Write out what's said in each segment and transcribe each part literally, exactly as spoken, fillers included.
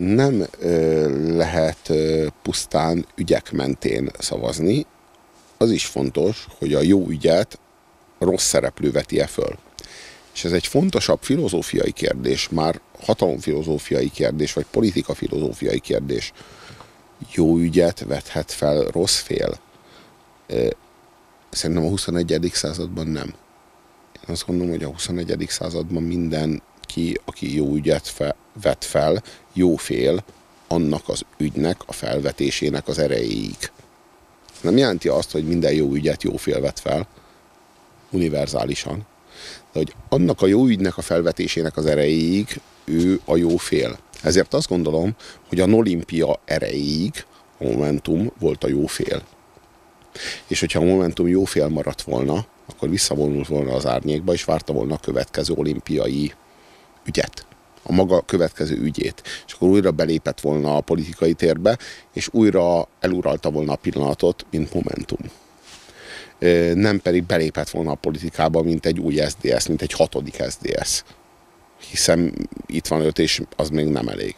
nem ö, lehet ö, pusztán ügyek mentén szavazni. Az is fontos, hogy a jó ügyet rossz szereplő veti-e föl. És ez egy fontosabb filozófiai kérdés, már hatalomfilozófiai kérdés, vagy politikafilozófiai kérdés. Jó ügyet vethet fel rossz fél? Szerintem a huszonegyedik században nem. Én azt gondolom, hogy a huszonegyedik században mindenki, aki jó ügyet fe, vet fel, jó fél annak az ügynek, a felvetésének az erejéig. Nem jelenti azt, hogy minden jó ügyet jó fél vet fel, univerzálisan, de hogy annak a jó ügynek a felvetésének az erejéig ő a jó fél. Ezért azt gondolom, hogy a Nolimpia erejéig a Momentum volt a jó fél. És hogyha a Momentum jó fél maradt volna, akkor visszavonult volna az árnyékba, és várta volna a következő olimpiai ügyet, a maga következő ügyét. És akkor újra belépett volna a politikai térbe, és újra eluralta volna a pillanatot, mint Momentum. Nem pedig belépett volna a politikába, mint egy új es zé dé es, mint egy hatodik es zé dé es. Hiszen itt van öt, és az még nem elég.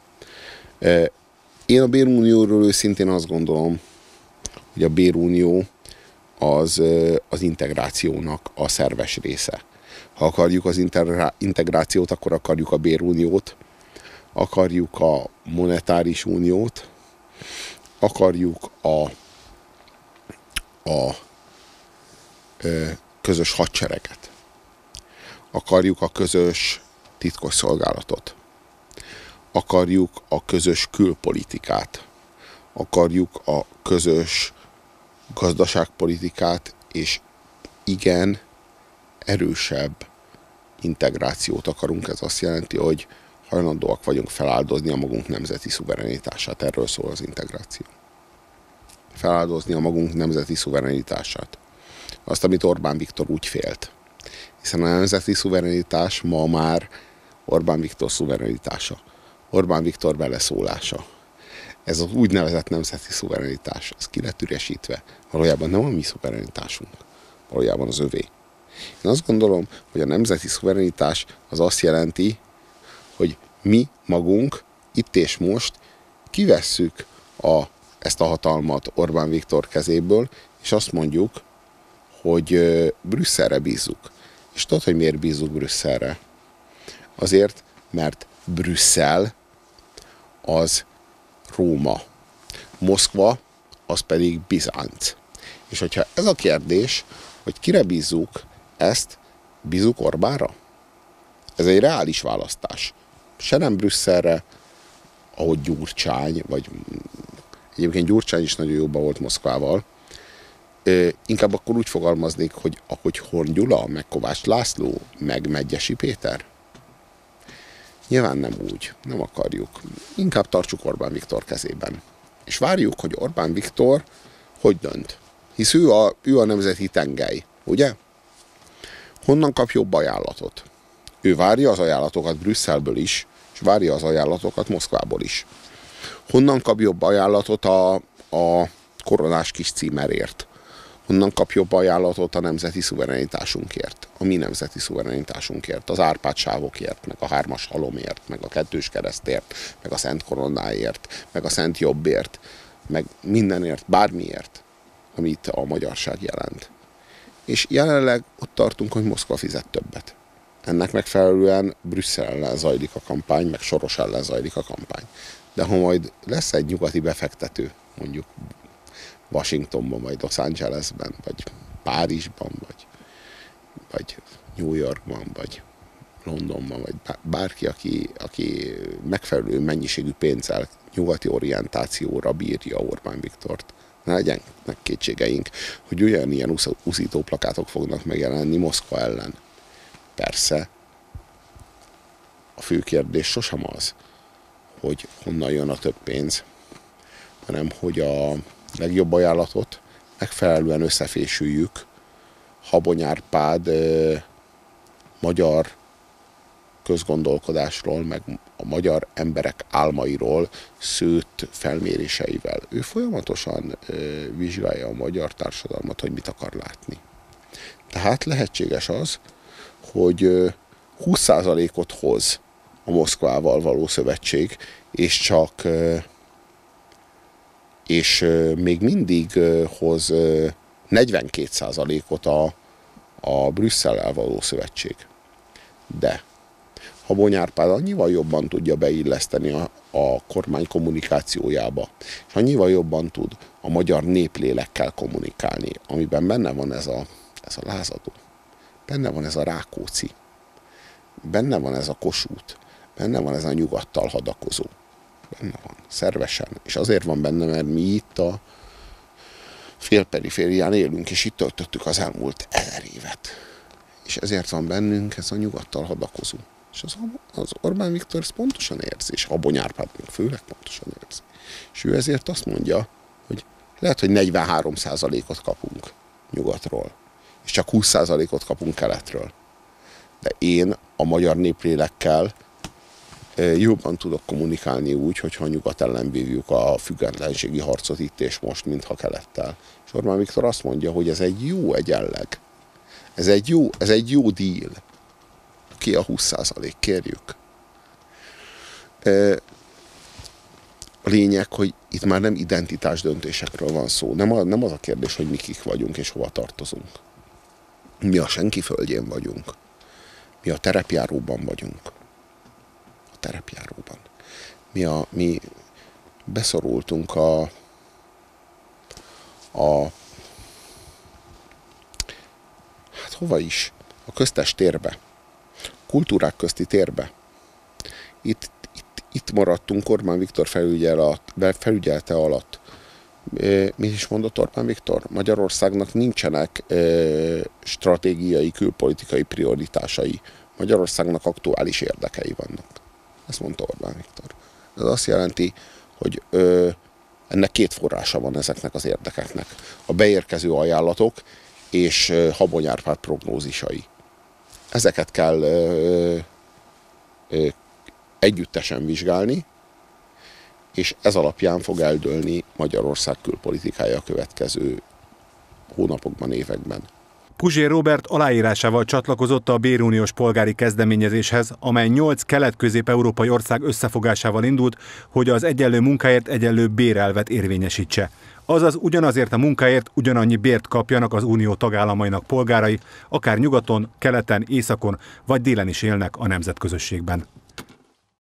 Én a Bérunióról őszintén azt gondolom, hogy a Bérunió az, az integrációnak a szerves része. Ha akarjuk az integrációt, akkor akarjuk a Béruniót, akarjuk a monetáris uniót, akarjuk a, a közös hadsereget, akarjuk a közös titkos szolgálatot, akarjuk a közös külpolitikát, akarjuk a közös gazdaságpolitikát, és igen, erősebb integrációt akarunk. Ez azt jelenti, hogy hajlandóak vagyunk feláldozni a magunk nemzeti szuverenitását. Erről szól az integráció. Feláldozni a magunk nemzeti szuverenitását. Azt, amit Orbán Viktor úgy félt. Hiszen a nemzeti szuverenitás ma már Orbán Viktor szuverenitása. Orbán Viktor beleszólása. Ez az úgynevezett nemzeti szuverenitás, ez ki lett üresítve. Valójában nem a mi szuverenitásunk, valójában az övé. Én azt gondolom, hogy a nemzeti szuverenitás az azt jelenti, hogy mi magunk itt és most kivesszük a, ezt a hatalmat Orbán Viktor kezéből, és azt mondjuk, hogy Brüsszelre bízzuk. És tudod, hogy miért bízzuk Brüsszelre? Azért, mert Brüsszel az Róma. Moszkva az pedig Bizánc. És hogyha ez a kérdés, hogy kire bízzuk ezt, bízzuk Orbánra? Ez egy reális választás. Se nem Brüsszelre, ahogy Gyurcsány, vagy egyébként Gyurcsány is nagyon jóban volt Moszkvával, Ö, inkább akkor úgy fogalmaznék, hogy ahogy Horn Gyula, meg Kovács László, meg Medgyessy Péter. Nyilván nem úgy, nem akarjuk. Inkább tartsuk Orbán Viktor kezében. És várjuk, hogy Orbán Viktor hogy dönt. Hisz ő a, ő a nemzeti tengely, ugye? Honnan kap jobb ajánlatot? Ő várja az ajánlatokat Brüsszelből is, és várja az ajánlatokat Moszkvából is. Honnan kap jobb ajánlatot a, a koronás kis címerért? Honnan kap jobb ajánlatot a nemzeti szuverenitásunkért, a mi nemzeti szuverenitásunkért, az Árpád sávokért, meg a hármas halomért, meg a kettős keresztért, meg a Szent Koronáért, meg a Szent Jobbért, meg mindenért, bármiért, amit a magyarság jelent. És jelenleg ott tartunk, hogy Moszkva fizet többet. Ennek megfelelően Brüsszel ellen zajlik a kampány, meg Soros ellen zajlik a kampány. De ha majd lesz egy nyugati befektető, mondjuk Washingtonban, vagy Los Angelesben, vagy Párizsban, vagy, vagy New Yorkban, vagy Londonban, vagy bárki, aki, aki megfelelő mennyiségű pénzzel nyugati orientációra bírja Orbán Viktort. Ne legyenek kétségeink, hogy ugyanilyen uszító plakátok fognak megjelenni Moszkva ellen. Persze, a fő kérdés sosem az, hogy honnan jön a több pénz, hanem hogy a legjobb ajánlatot megfelelően összefésüljük Habony Árpád eh, magyar közgondolkodásról, meg a magyar emberek álmairól szőtt felméréseivel. Ő folyamatosan eh, vizsgálja a magyar társadalmat, hogy mit akar látni. Tehát lehetséges az, hogy eh, húsz százalékot hoz a Moszkvával való szövetség, és csak és még mindig hoz negyvenkét százalékot a, a Brüsszellel való szövetség. De Habony Árpád annyival jobban tudja beilleszteni a, a kormány kommunikációjába, és annyival jobban tud a magyar néplélekkel kommunikálni, amiben benne van ez a, ez a lázadó, benne van ez a Rákóczi, benne van ez a Kossuth, benne van ez a nyugattal hadakozó. Benne van, szervesen. És azért van benne, mert mi itt a félperiférián élünk, és itt töltöttük az elmúlt ezer évet. És ezért van bennünk ez a nyugattal hadakozó. És az, az Orbán Viktor ezt pontosan érzi, és Habony Árpád még főleg pontosan érzi. És ő ezért azt mondja, hogy lehet, hogy negyvenhárom százalékot kapunk nyugatról, és csak húsz százalékot kapunk keletről. De én a magyar néplélekkel jobban tudok kommunikálni úgy, hogyha a nyugat ellen vívjuk a függetlenségi harcot itt és most, mintha kelettel. És Orbán Viktor azt mondja, hogy ez egy jó egyenleg. Ez egy jó, ez egy jó díl. Ki a húsz százalék, kérjük. A lényeg, hogy itt már nem identitás döntésekről van szó. Nem, a, nem az a kérdés, hogy mi kik vagyunk és hova tartozunk. Mi a senki földjén vagyunk. Mi a terepjáróban vagyunk. A terepjáróban. Mi, a, mi beszorultunk a, a hát hova is? A köztes térbe. Kultúrák közti térbe. Itt, itt, itt maradtunk Orbán Viktor felügyelte alatt. Mit is mondott Orbán Viktor? Magyarországnak nincsenek stratégiai, külpolitikai prioritásai. Magyarországnak aktuális érdekei vannak. Ezt mondta Orbán Viktor. Ez azt jelenti, hogy ö, ennek két forrása van ezeknek az érdekeknek. A beérkező ajánlatok és Habony Árpád prognózisai. Ezeket kell ö, ö, együttesen vizsgálni, és ez alapján fog eldőlni Magyarország külpolitikája a következő hónapokban, években. Puzsér Róbert aláírásával csatlakozott a béruniós polgári kezdeményezéshez, amely nyolc kelet-közép-európai ország összefogásával indult, hogy az egyenlő munkáért egyenlő bérelvet érvényesítse. Azaz ugyanazért a munkáért ugyanannyi bért kapjanak az unió tagállamainak polgárai, akár nyugaton, keleten, északon vagy délen is élnek a nemzetközösségben.